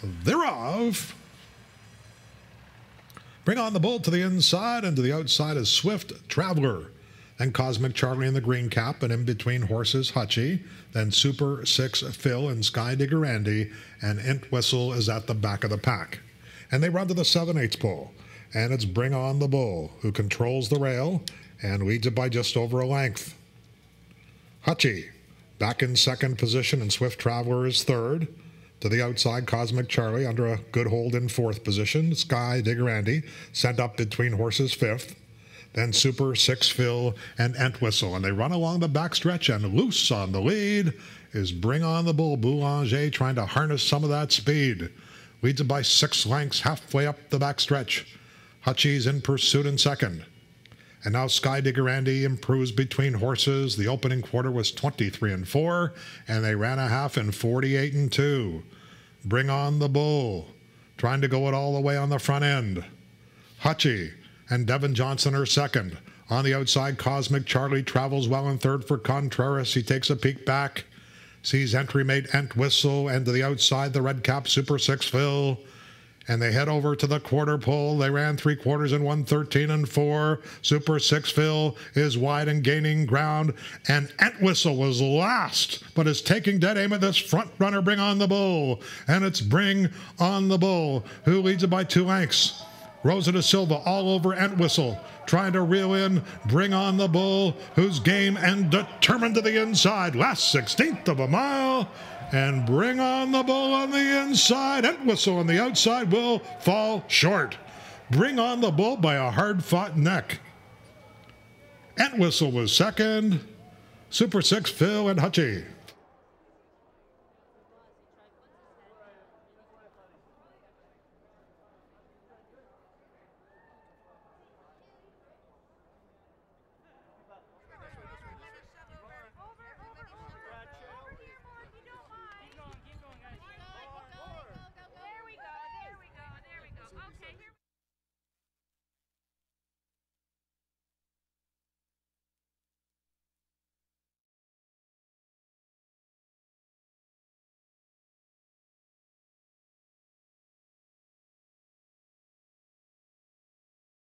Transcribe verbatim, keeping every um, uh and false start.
thereof. Bring on the Bull to the inside, and to the outside is Swift Traveler. Then Cosmic Charlie in the green cap, and in between horses Hutchie. Then Super Six Phil and Sky Digger Andy, and Int Whistle is at the back of the pack. And they run to the seven eighths pole, and it's Bring on the Bull, who controls the rail and leads it by just over a length. Hutchie back in second position, and Swift Traveler is third. To the outside, Cosmic Charlie under a good hold in fourth position. Sky Digger Andy sent up between horses fifth. Then Super Six Phil and Ent Whistle, and they run along the backstretch, and loose on the lead is Bring on the Bull. Boulanger trying to harness some of that speed. Leads it by six lengths halfway up the backstretch. Hutchie's in pursuit in second. And now Sky Digger Andy improves between horses. The opening quarter was twenty-three and four, and they ran a half in forty-eight and two. Bring on the Bull, trying to go it all the way on the front end. Hutchie and Devin Johnson are second. On the outside, Cosmic Charlie travels well in third for Contreras. He takes a peek back, sees entry mate Ent Whistle, and to the outside, the red cap Super Six Phil. And they head over to the quarter pole. They ran three quarters in one thirteen and four. Super Six Phil is wide and gaining ground. And Ent Whistle was last, but is taking dead aim at this front runner, Bring on the Bull. And it's Bring on the Bull, who leads it by two lengths. Rosa da Silva all over Ent Whistle, trying to reel in Bring on the Bull, who's game and determined to the inside. Last sixteenth of a mile. And Bring on the Bull on the inside. Ent Whistle on the outside will fall short. Bring on the Bull by a hard-fought neck. Ent Whistle was second. Super Six Phil and Hutchie.